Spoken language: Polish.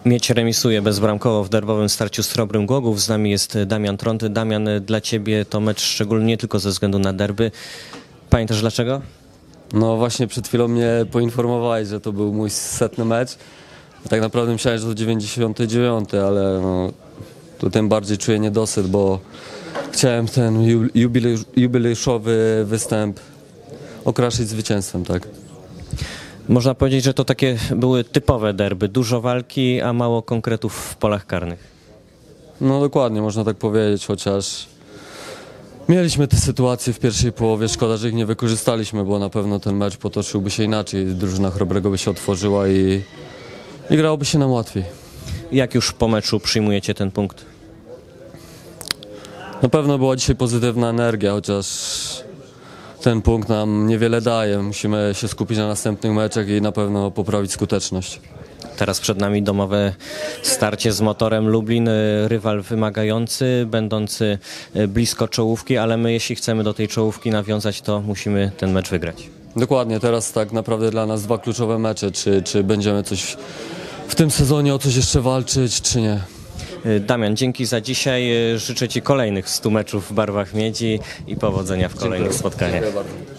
Miedź remisuje bezbramkowo w derbowym starciu z Srobrym Głogów. Z nami jest Damian Tront. Damian, dla Ciebie to mecz szczególny nie tylko ze względu na derby. Pamiętasz dlaczego? No właśnie przed chwilą mnie poinformowałeś, że to był mój 100. mecz. Tak naprawdę myślałem, że to 99, ale no, to tym bardziej czuję niedosyt, bo chciałem ten jubileuszowy występ okraszyć zwycięstwem, tak. Można powiedzieć, że to takie były typowe derby. Dużo walki, a mało konkretów w polach karnych. No dokładnie, można tak powiedzieć, chociaż mieliśmy te sytuacje w pierwszej połowie. Szkoda, że ich nie wykorzystaliśmy, bo na pewno ten mecz potoczyłby się inaczej. Drużyna Chrobrego by się otworzyła i grałoby się nam łatwiej. Jak już po meczu przyjmujecie ten punkt? Na pewno była dzisiaj pozytywna energia, chociaż ten punkt nam niewiele daje. Musimy się skupić na następnych meczach i na pewno poprawić skuteczność. Teraz przed nami domowe starcie z Motorem Lublin, rywal wymagający, będący blisko czołówki, ale my jeśli chcemy do tej czołówki nawiązać, to musimy ten mecz wygrać. Dokładnie, teraz tak naprawdę dla nas dwa kluczowe mecze, czy będziemy coś w tym sezonie o coś jeszcze walczyć, czy nie. Damian, dzięki za dzisiaj. Życzę Ci kolejnych 100 meczów w barwach Miedzi i powodzenia w kolejnych spotkaniach. Dziękuję bardzo.